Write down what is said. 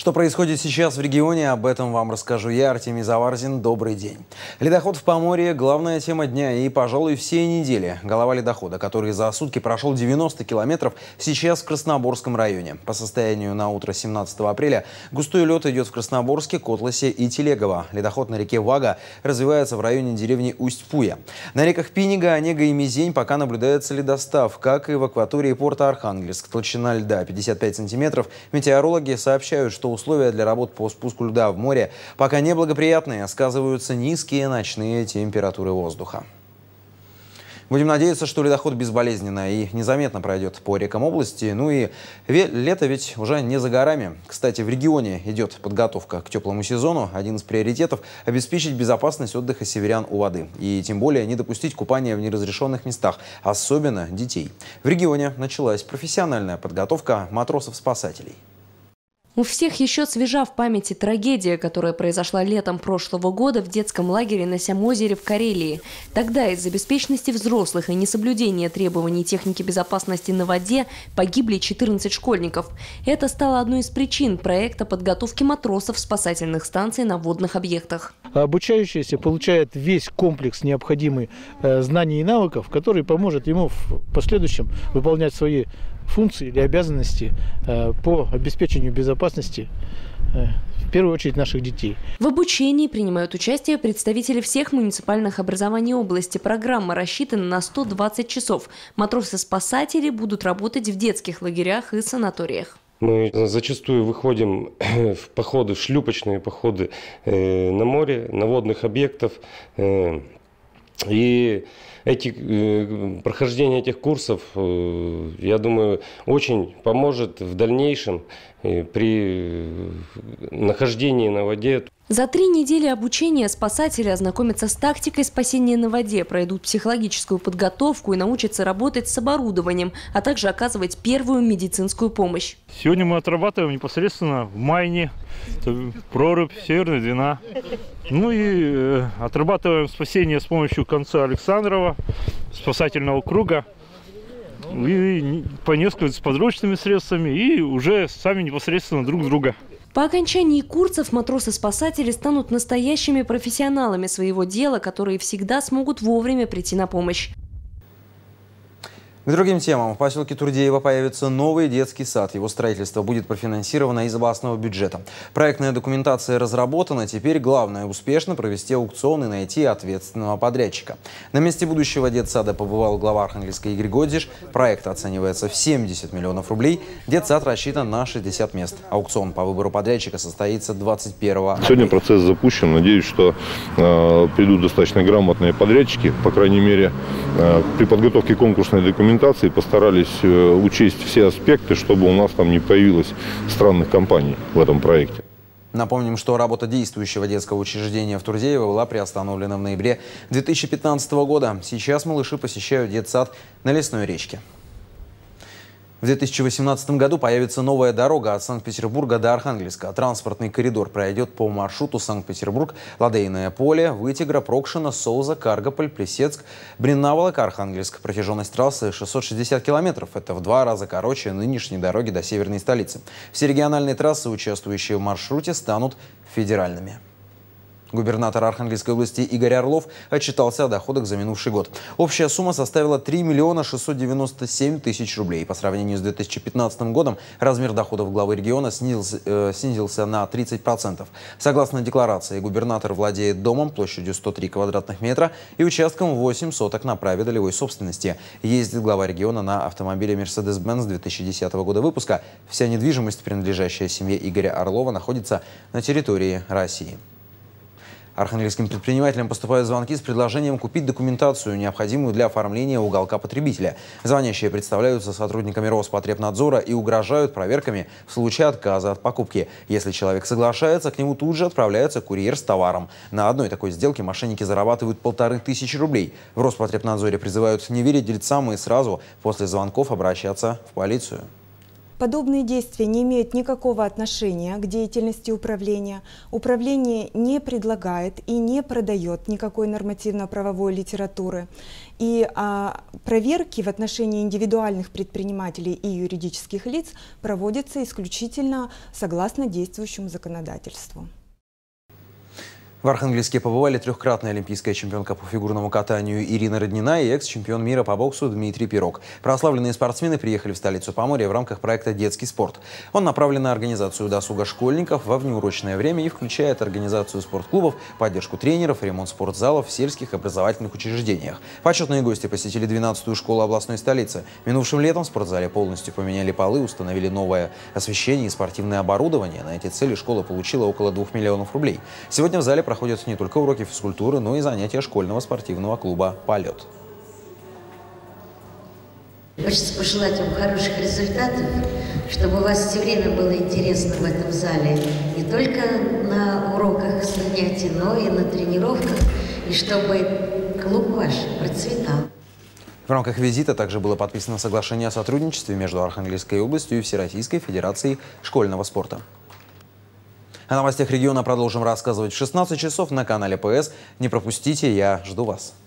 Что происходит сейчас в регионе, об этом вам расскажу я, Артемий Заварзин. Добрый день. Ледоход в Поморье – главная тема дня и, пожалуй, всей недели. Голова ледохода, который за сутки прошел 90 километров, сейчас в Красноборском районе. По состоянию на утро 17 апреля густой лед идет в Красноборске, Котласе и Телегово. Ледоход на реке Вага развивается в районе деревни Усть-Пуя. На реках Пинига, Онега и Мизень пока наблюдается ледостав, как и в акватории порта Архангельск. Толщина льда 55 сантиметров. Метеорологи сообщают, что условия для работ по спуску льда в море пока неблагоприятные, сказываются низкие ночные температуры воздуха. Будем надеяться, что ледоход безболезненно и незаметно пройдет по рекам области. Ну и лето ведь уже не за горами. Кстати, в регионе идет подготовка к теплому сезону. Один из приоритетов – обеспечить безопасность отдыха северян у воды. И тем более не допустить купания в неразрешенных местах, особенно детей. В регионе началась профессиональная подготовка матросов-спасателей. У всех еще свежа в памяти трагедия, которая произошла летом прошлого года в детском лагере на Сямозере в Карелии. Тогда из-за беспечности взрослых и несоблюдения требований техники безопасности на воде погибли 14 школьников. Это стало одной из причин проекта подготовки матросов спасательных станций на водных объектах. Обучающийся получает весь комплекс необходимых знаний и навыков, который поможет ему в последующем выполнять свои функции или обязанности по обеспечению безопасности, в первую очередь, наших детей. В обучении принимают участие представители всех муниципальных образований области. Программа рассчитана на 120 часов. Матросы-спасатели будут работать в детских лагерях и санаториях. Мы зачастую выходим в походы, в шлюпочные походы на море, на водных объектах. И прохождение этих курсов, я думаю, очень поможет в дальнейшем при нахождении на воде. За 3 недели обучения спасатели ознакомятся с тактикой спасения на воде, пройдут психологическую подготовку и научатся работать с оборудованием, а также оказывать первую медицинскую помощь. Сегодня мы отрабатываем непосредственно в Майне, прорубь, Северная Двина. Ну и отрабатываем спасение с помощью конца Александрова, спасательного круга. И по несколько с подручными средствами, и уже сами непосредственно друг друга. По окончании курсов матросы-спасатели станут настоящими профессионалами своего дела, которые всегда смогут вовремя прийти на помощь. К другим темам. В поселке Турдеево появится новый детский сад. Его строительство будет профинансировано из областного бюджета. Проектная документация разработана. Теперь главное – успешно провести аукцион и найти ответственного подрядчика. На месте будущего детсада побывал глава Архангельска Игорь Годзиш. Проект оценивается в 70 миллионов рублей. Детсад рассчитан на 60 мест. Аукцион по выбору подрядчика состоится 21-го. Сегодня процесс запущен. Надеюсь, что придут достаточно грамотные подрядчики. По крайней мере, при подготовке конкурсной документации постарались учесть все аспекты, чтобы у нас там не появилось странных компаний в этом проекте. Напомним, что работа действующего детского учреждения в Турдеево была приостановлена в ноябре 2015 года. Сейчас малыши посещают детсад на Лесной речке. В 2018 году появится новая дорога от Санкт-Петербурга до Архангельска. Транспортный коридор пройдет по маршруту Санкт-Петербург, Ладейное поле, Вытегра, Прокшино, Соуза, Каргополь, Плесецк, Бриннаволок, Архангельск. Протяженность трассы 660 километров. Это в 2 раза короче нынешней дороги до северной столицы. Все региональные трассы, участвующие в маршруте, станут федеральными. Губернатор Архангельской области Игорь Орлов отчитался о доходах за минувший год. Общая сумма составила 3 миллиона 697 тысяч рублей. По сравнению с 2015 годом размер доходов главы региона снизился на 30%. Согласно декларации, губернатор владеет домом площадью 103 квадратных метра и участком 8 соток на праве долевой собственности. Ездит глава региона на автомобиле Mercedes-Benz 2010 года выпуска. Вся недвижимость, принадлежащая семье Игоря Орлова, находится на территории России. Архангельским предпринимателям поступают звонки с предложением купить документацию, необходимую для оформления уголка потребителя. Звонящие представляются сотрудниками Роспотребнадзора и угрожают проверками в случае отказа от покупки. Если человек соглашается, к нему тут же отправляется курьер с товаром. На одной такой сделке мошенники зарабатывают 1500 рублей. В Роспотребнадзоре призывают не верить дельцам и сразу после звонков обращаться в полицию. Подобные действия не имеют никакого отношения к деятельности управления. Управление не предлагает и не продает никакой нормативно-правовой литературы. И проверки в отношении индивидуальных предпринимателей и юридических лиц проводятся исключительно согласно действующему законодательству. В Архангельске побывали трехкратная олимпийская чемпионка по фигурному катанию Ирина Роднина и экс-чемпион мира по боксу Дмитрий Пирог. Прославленные спортсмены приехали в столицу Поморья в рамках проекта «Детский спорт». Он направлен на организацию досуга школьников во внеурочное время и включает организацию спортклубов, поддержку тренеров, ремонт спортзалов в сельских образовательных учреждениях. Почетные гости посетили 12-ю школу областной столицы. Минувшим летом в спортзале полностью поменяли полы, установили новое освещение и спортивное оборудование. На эти цели школа получила около 2 миллионов рублей. Сегодня в зале проходят не только уроки физкультуры, но и занятия школьного спортивного клуба «Полет». Хочется пожелать вам хороших результатов, чтобы у вас все время было интересно в этом зале. Не только на уроках занятий, но и на тренировках. И чтобы клуб ваш процветал. В рамках визита также было подписано соглашение о сотрудничестве между Архангельской областью и Всероссийской Федерацией школьного спорта. О новостях региона продолжим рассказывать в 16 часов на канале ПС. Не пропустите, я жду вас.